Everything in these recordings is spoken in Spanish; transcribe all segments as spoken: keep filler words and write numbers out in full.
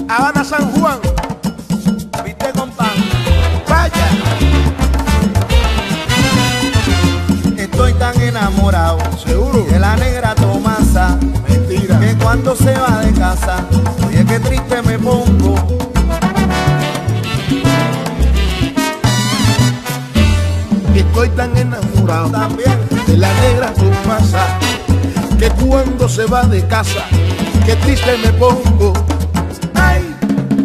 Habana, San Juan. ¿Viste, compa? Vaya. Estoy tan enamorado. Seguro. De la negra Tomasa. Mentira. Que cuando se va de casa, oye, qué triste me pongo. Estoy tan enamorado También. de la negra Tomasa, que cuando se va de casa, qué triste me pongo. Ay,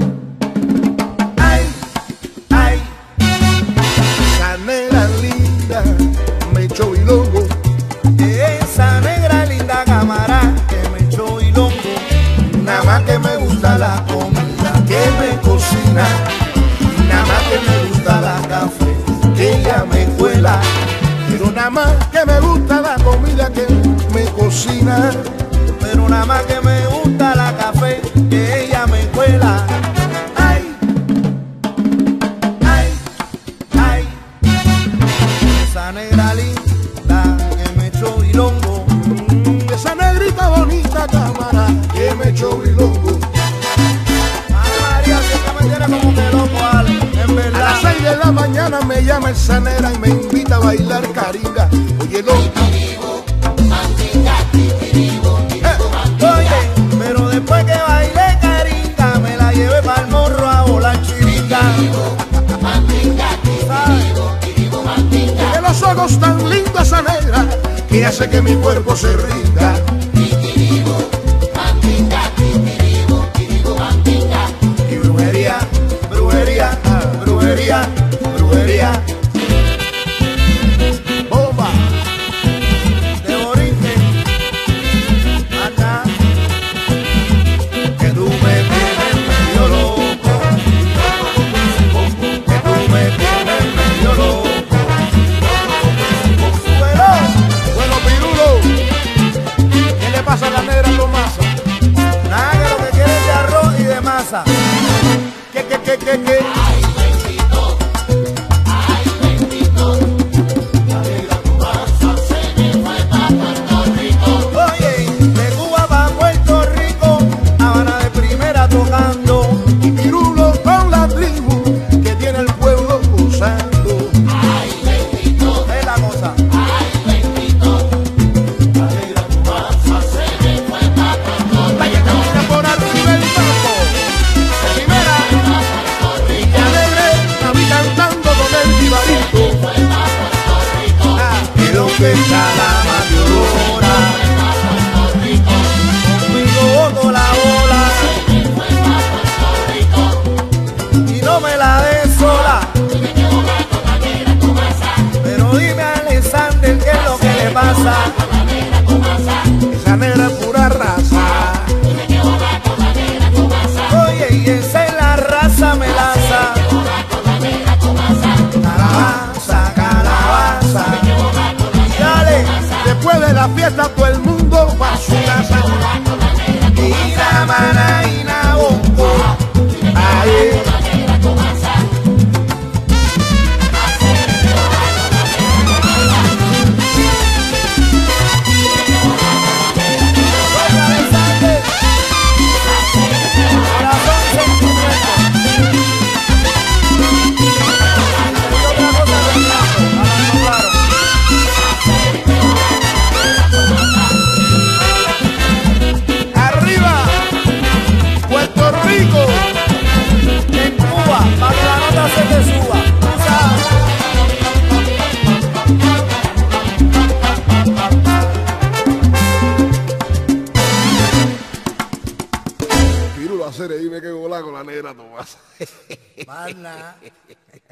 ay, ay. Esa negra linda me echó y loco. Esa negra linda cámara que me echó y loco. Nada más que me gusta la comida que me cocina, nada más que me gusta la café que ella me cuela, pero nada más que me gusta la comida que me cocina, Pero nada más que me gusta la café que ella me cuela. Ay, ay, ay. Esa negra linda que me echó y loco. mm, esa negrita bonita cámara que me echó y loco. Ay, María, siempre me tiene como que loco, Ale, en A verdad. las seis de la mañana me llama esa negra y me invita a bailar caringa. Oye, loco. Oye, pero después que bailé caringa, me la llevé pa'l morro a volar chiringa. ¿Sabes? Tiene los ojos tan lindos esa negra que hace que mi cuerpo se rinda. Y brujería, brujería, brujería, brujería. Bomba. De Borinquen, acá, que tú me tienes medio loco, que tú me tienes medio loco. Súbelo. Bueno, Pirulo, ¿qué le pasa a la negra Tomasa? Nada, que lo que quiere es de arroz y de masa. ¿Qué, qué, qué, qué, qué? Oye, de Cuba pa' Puerto Rico, Habana de primera tocando. Y Pirulo con la tribu que tiene el pueblo gozando. Es la cosa. Vaya, camina por arriba el campo. De primera. Y que alegre la vi cantando con el jibarito. Ah, ¿y dónde está la mayorora? Conmigo boto la bola y no me la des sola. Pero dime a Alexander qué es lo que le pasa. Esa negra es pura raza. Oye, y esa es la raza melaza. Calabaza, calabaza. Y dale, Después de la fiesta todo el mundo va a su casa. y la mana y la bongo. Ahí. Oye, Alexander, corazón sentimiento. Y otra cosa que me hago, hablando claro. Arriba, Puerto Rico. En Cuba, para que la nota se te suba. Tú sabes. Pirulo hacer ahí me quedo volado con la negra Tomasa. Más nada.